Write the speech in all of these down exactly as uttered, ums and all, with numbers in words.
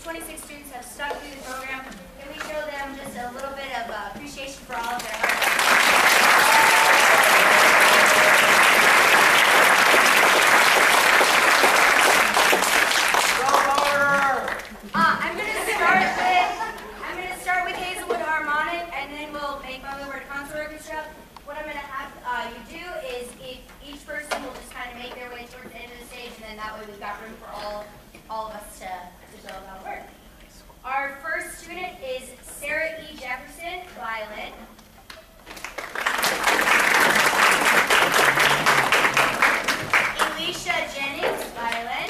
twenty-six students have stuck through the program. Can we show them just a little bit of uh, appreciation for all of their hard work? Uh, I'm going to start with I'm going to start with Hazelwood Harmonic, and then we'll make my way over to concert orchestra. What I'm going to have uh, you do is if each person will just kind of make their way towards the end of the stage, and then that way we've got room for all all of us to, to show about work. Our first student is Sarah E. Jefferson, violin. Alicia Jennings, violin.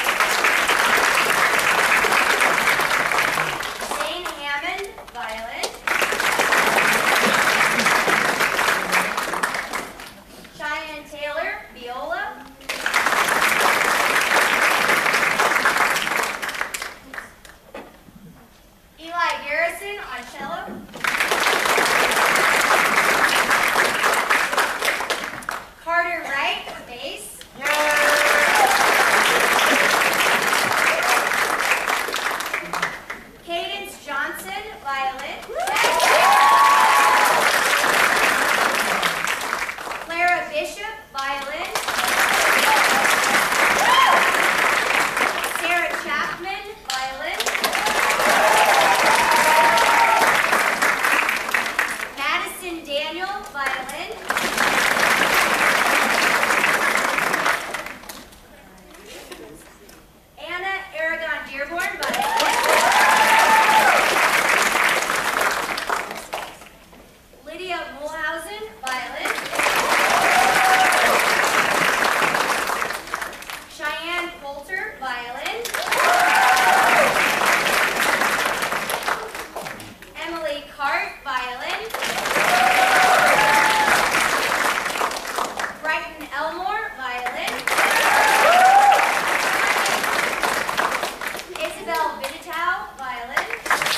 Jane Hammond, violin. Cheyenne Taylor, viola. Eli Garrison on cello. Carter Wright, bass. Cadence Johnson, violin. Clara Bishop, violin. Sarah Chapman, violin. Madison Daniel, violin. Anna Aragon Dearborn, violin. Lydia Mulhausen, violin. Cheyenne Poulter, violin. Emily Cart, violin. Brighton Elmore, violin. Isabel Viditow, violin.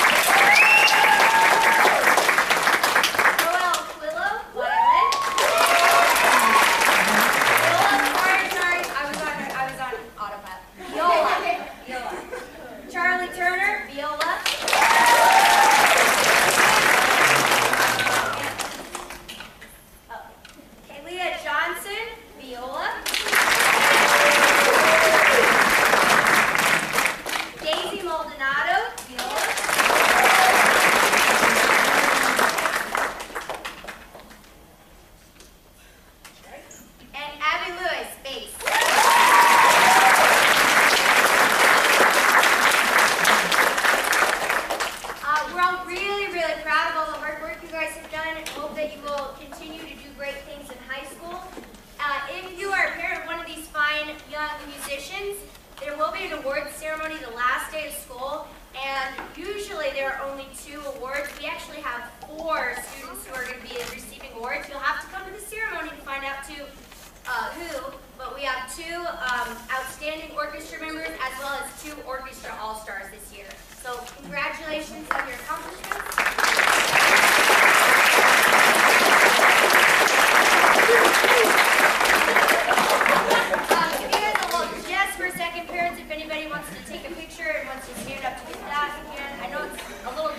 Joelle Quillo, violin. Viola, sorry, sorry, I was on, I was on autopilot. Viola, viola. Charlie Turner, viola. Oh. Kalia Johnson, viola. Daisy Maldonado, viola. And Abby Lewis, bass. Uh, we're all really, really proud of all the hard work you guys have done and hope that you will continue to do great things in high school. Uh, if you are a parent of one of these fine young musicians, there will be an awards ceremony the last day of school, and usually there are only two awards. We actually have four students who are going to be receiving awards. You'll have to come to the ceremony to find out two, uh, who, but we have two um, outstanding orchestra members as well as two orchestra all-stars this year. So congratulations on your accomplishments. Um, if you guys will hold just for a second, parents, if anybody wants to take a picture and wants to stand up to do that again, I know it's a little